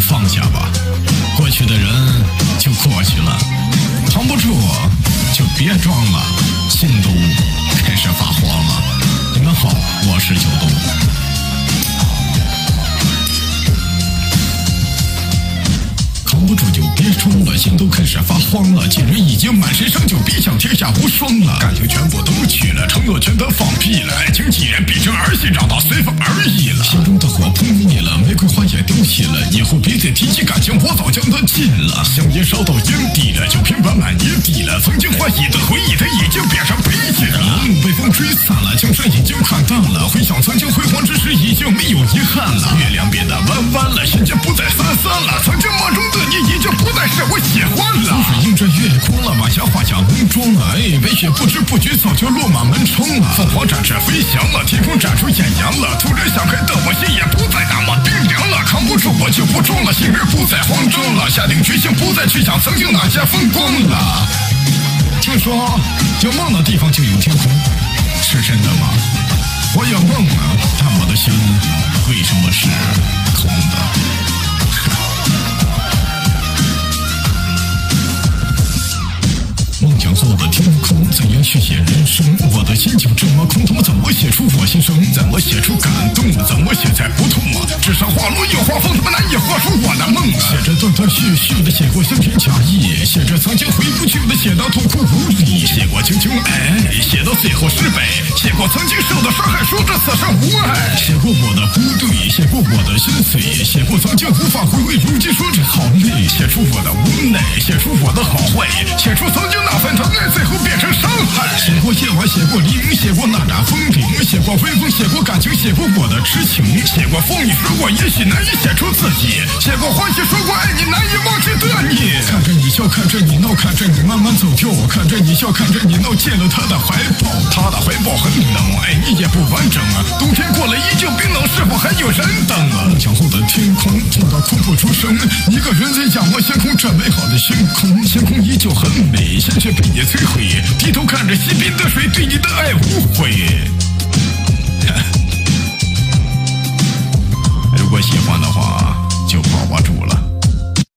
放下吧，过去的人就过去了，扛不住就别装了，心都开始发慌了。你们好，我是九东。扛不住就别装了，心都开始发慌了。既然已经满身伤，就别想天下无双了。感情全部都去了，承诺全都放屁了。爱情既然变成儿戏，长大随风而已了。心中的火扑灭了，玫瑰花也凋谢了。以后别再提起感情，我早将它禁了。香烟烧到烟蒂了，酒瓶满满也底了。曾经欢喜的回忆，它已经变成悲剧了。路被风吹散了，江山已经看淡了。回想曾经辉煌之时，已经没有遗憾了。月亮变得弯弯了，心间不再三三了。曾经梦中的你已经不再是我喜欢了。风水映着月空了，晚霞画下浓妆了。哎，白雪不知不觉早就落满门窗了。凤凰展翅飞翔了，天空展出艳阳了。突然想开的我心也不再那么冰凉了。扛不住我就不装了，心儿不再慌张了。下定决心不再去想曾经那些风光了。听说有梦的地方就有天空，是真的吗？我有梦啊，但我的心为什么是空的？梦想做的天空，怎样续写人生？我的心就这么空，他们怎么写出我心声？怎么写出感动？怎么写才不痛啊？纸上画落又画风，他们难以画出我的梦啊！写着断断续续的，写过相片假意，写着曾经回不去的，写到痛苦无力，写过情情爱爱，写到最后失败，写过曾经受的伤害，说着此生无爱，写过我的不对，写过我的心碎，写过曾经无法回味，如今说着好累，写出我的无奈，写出我的好坏，写出曾经那份疼爱，最后变成伤害。写过夜晚，写过黎明，写过那盏风铃，写过微风，写过感情，写过我的痴情，写过风雨，说过也许难以写出自己，写过欢喜，说过爱你，难以忘记的你。看着你笑，看着你闹，看着你慢慢走掉，看着你笑，看着你闹，进了他的怀抱，他的怀抱很冷，爱你也不完整啊。冬天过了依旧冰冷，是否还有人等啊？梦想后的天空，痛到哭不出声，一个人在仰望星空，这美好的星空，星空依旧很美，心却被你摧毁，低头看着西边的水，对你的爱无悔。如果喜欢的话，就抱抱住了。